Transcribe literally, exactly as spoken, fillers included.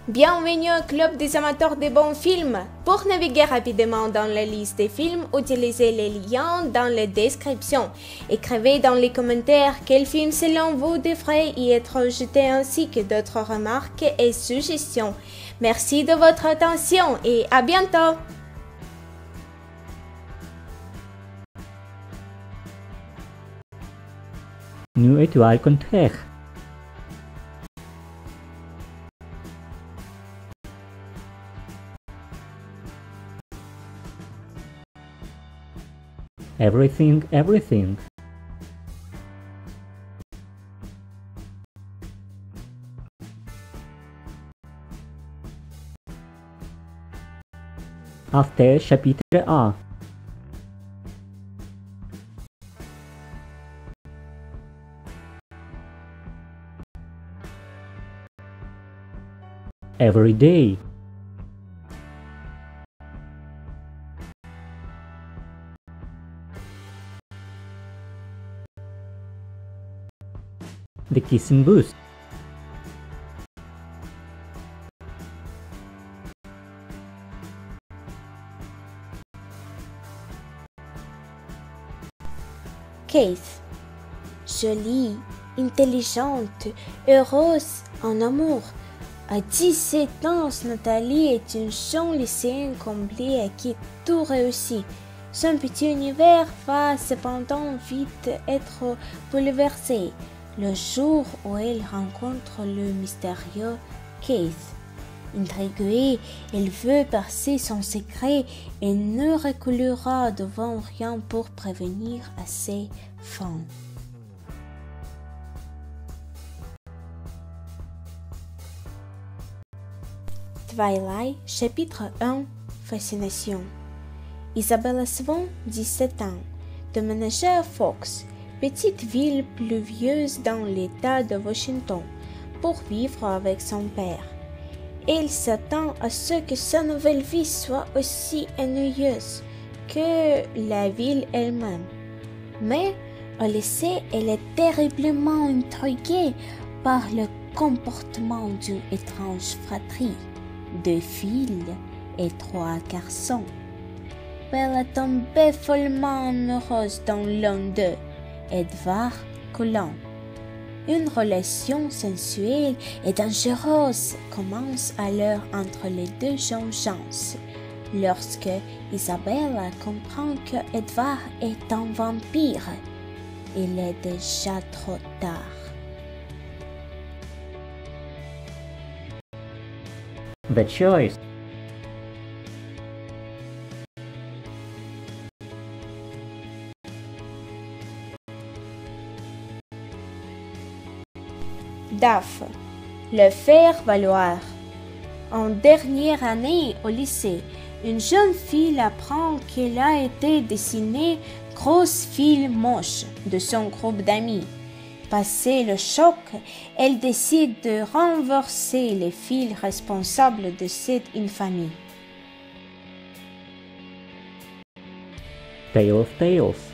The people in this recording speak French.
Bienvenue au club des amateurs de bons films. Pour naviguer rapidement dans la liste des films, utilisez les liens dans la description. Écrivez dans les commentaires quel film selon vous devrait y être jeté ainsi que d'autres remarques et suggestions. Merci de votre attention et à bientôt. Nous étoile contraire. Everything, everything. After chapitre A. Every day. The kissing booth. Keith. Jolie, intelligente, heureuse, en amour. À dix-sept ans, Nathalie est une jeune lycéenne comblée à qui tout réussit. Son petit univers va cependant vite être bouleversé le jour où elle rencontre le mystérieux Keith. Intriguée, elle veut percer son secret et ne reculera devant rien pour prévenir à ses fins. Twilight, chapitre un. Fascination. Isabella Swan, dix-sept ans, déménagée à Fox, petite ville pluvieuse dans l'État de Washington, pour vivre avec son père. Elle s'attend à ce que sa nouvelle vie soit aussi ennuyeuse que la ville elle-même. Mais au lycée, elle est terriblement intriguée par le comportement d'une étrange fratrie, deux filles et trois garçons. Elle est tombée follement amoureuse dans l'un d'eux, Edward Cullen. Une relation sensuelle et dangereuse commence alors entre les deux jeunes gens. Lorsque Isabella comprend que Edward est un vampire, il est déjà trop tard. The choice. Daph, le faire valoir. En dernière année au lycée, une jeune fille apprend qu'elle a été dessinée grosse fille moche de son groupe d'amis. Passé le choc, elle décide de renverser les filles responsables de cette infamie. Tale of Tales.